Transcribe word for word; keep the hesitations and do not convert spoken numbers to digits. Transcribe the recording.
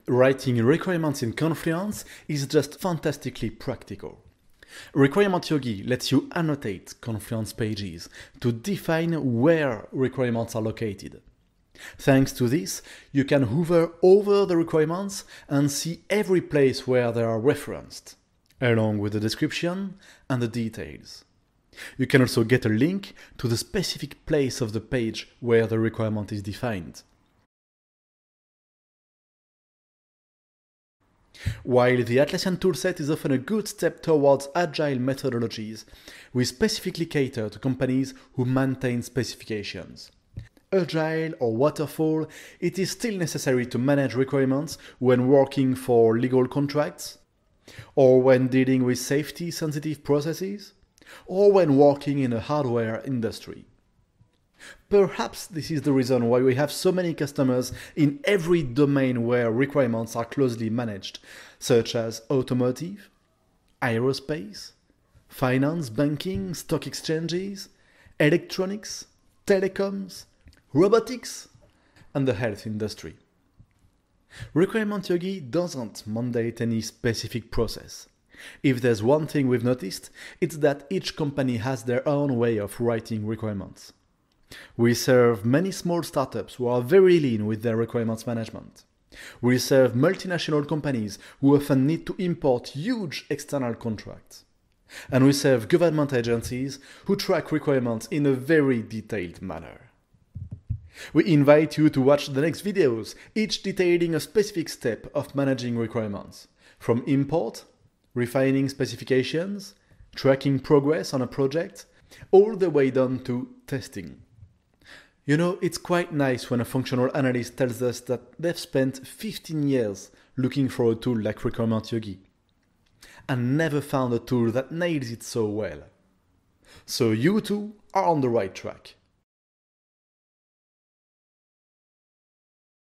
Writing requirements in Confluence is just fantastically practical. Requirement Yogi lets you annotate Confluence pages to define where requirements are located. Thanks to this, you can hover over the requirements and see every place where they are referenced, along with the description and the details. You can also get a link to the specific place of the page where the requirement is defined. While the Atlassian toolset is often a good step towards agile methodologies, we specifically cater to companies who maintain specifications. Agile or waterfall, it is still necessary to manage requirements when working for legal contracts, or when dealing with safety-sensitive processes, or when working in a hardware industry. Perhaps this is the reason why we have so many customers in every domain where requirements are closely managed, such as automotive, aerospace, finance, banking, stock exchanges, electronics, telecoms, robotics, and the health industry. Requirement Yogi doesn't mandate any specific process. If there's one thing we've noticed, it's that each company has their own way of writing requirements. We serve many small startups who are very lean with their requirements management. We serve multinational companies who often need to import huge external contracts. And we serve government agencies who track requirements in a very detailed manner. We invite you to watch the next videos, each detailing a specific step of managing requirements, from import, refining specifications, tracking progress on a project, all the way down to testing. You know, it's quite nice when a functional analyst tells us that they've spent fifteen years looking for a tool like Requirement Yogi and never found a tool that nails it so well. So you too are on the right track.